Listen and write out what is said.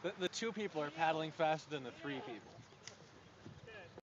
The two people are paddling faster than the three people.